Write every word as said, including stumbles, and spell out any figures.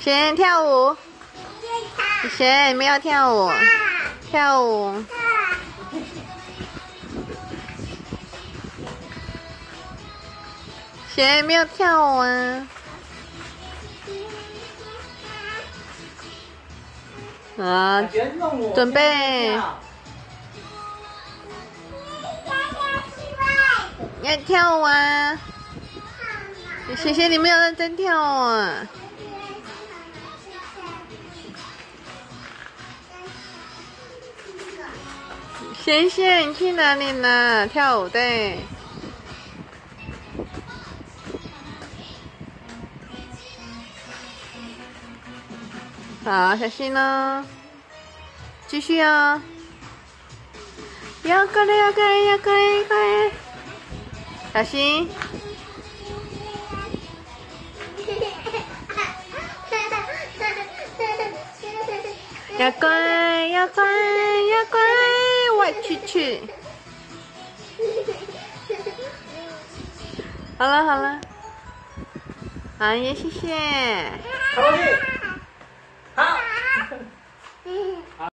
谁跳舞？谁没有跳舞？跳舞。谁没有跳舞啊？啊，准备。要跳舞啊！谢谢你没有认真跳啊！贤贤，你去哪里了？跳舞对。好，小心哦！继续哦！要过来，要过来，要过来，过来！小心！要乖，要乖，要乖！我去去。好了好了，好耶，谢谢。